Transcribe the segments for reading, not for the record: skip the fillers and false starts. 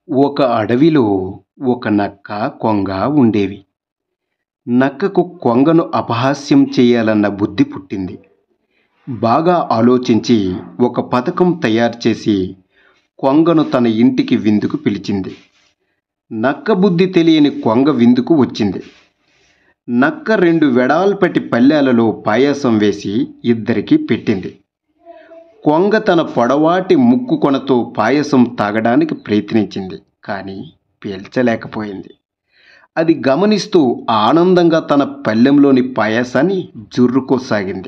ఒక అడవిలో ఒక నక్క, కొంగ ఉండేవి. నక్కకు కొంగను అపహాస్యం చేయాలన్న బుద్ధి పుట్టింది. బాగా ఆలోచించి ఒక పథకం తయారు చేసి కొంగను తన ఇంటికి విందుకు పిలిచింది. నక్క బుద్ధి తెలియని కొంగ విందుకు వచ్చింది. నక్క 2 వెడల్పటి పళ్ళెలలో పాయసం వేసి ఇద్దరికీ పెట్టింది. కొంగ తన పొడవాటి ముక్కు కొనతో పాయసం తాగడానికి ప్రయత్నించింది, కానీ పీల్చలేకపోయింది. అది గమనిస్తూ ఆనందంగా తన పళ్ళెంలోని పాయసాన్ని జుర్రుకోసాగింది.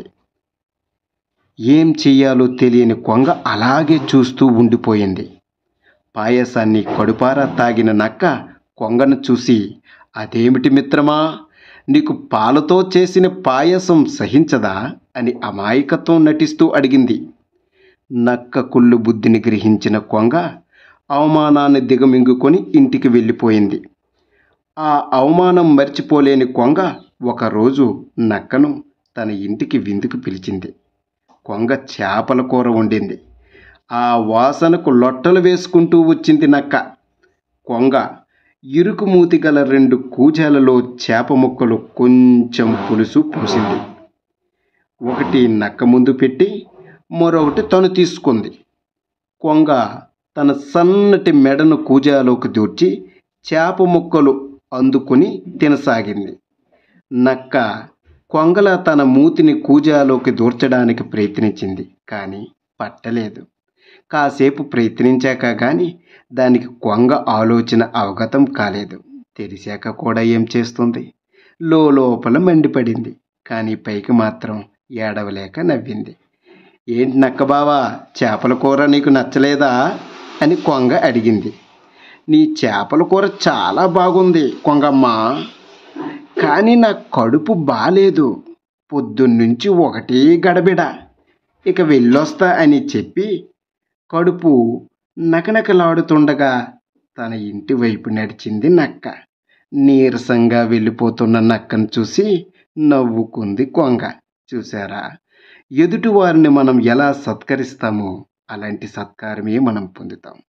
ఏం చెయ్యాలో తెలియని కొంగ అలాగే చూస్తూ ఉండిపోయింది. పాయసాన్ని కడుపారా తాగిన నక్క కొంగను చూసి, అదేమిటి మిత్రమా, నీకు పాలతో చేసిన పాయసం సహించదా అని అమాయకత్వం నటిస్తూ అడిగింది. నక్క కుళ్ళు బుద్ధిని గ్రహించిన కొంగ అవమానాన్ని దిగమింగుకొని ఇంటికి వెళ్ళిపోయింది. ఆ అవమానం మర్చిపోలేని కొంగ ఒకరోజు నక్కను తన ఇంటికి విందుకు పిలిచింది. కొంగ చేపల కూర వండింది. ఆ వాసనకు లొట్టలు వేసుకుంటూ వచ్చింది నక్క. కొంగ ఇరుకు మూతి గల 2 కూజాలలో చేప ముక్కలు కొంచెం పులుసు పూసింది. ఒకటి నక్క ముందు పెట్టి మరొకటి తను తీసుకుంది. కొంగ తన సన్నటి మెడను కూజాలోకి దూర్చి చేప ముక్కలు అందుకుని తినసాగింది. నక్క కొంగల తన మూతిని కూజాలోకి దూర్చడానికి ప్రయత్నించింది, కానీ పట్టలేదు. కాసేపు ప్రయత్నించాక కానీ దానికి కొంగ ఆలోచన అవగతం కాలేదు. తెలిసాక కూడా ఏం చేస్తుంది? లోపల మండిపడింది, కానీ పైకి మాత్రం ఏడవలేక నవ్వింది. ఏంటి నక్క బావా, చేపల కూర నీకు నచ్చలేదా అని కొంగ అడిగింది. నీ చేపల కూర చాలా బాగుంది కొంగమ్మ, కానీ నా కడుపు బాలేదు. పొద్దున్నుంచి ఒకటే గడబిడ, ఇక వెళ్ళొస్తా అని చెప్పి కడుపు నకనకలాడుతుండగా తన ఇంటి వైపు నడిచింది నక్క. నీరసంగా వెళ్ళిపోతున్న నక్కను చూసి నవ్వుకుంది కొంగ. చూసారా, ఎదుటివారిని మనం ఎలా సత్కరిస్తామో అలాంటి సత్కారమే మనం పొందుతాం.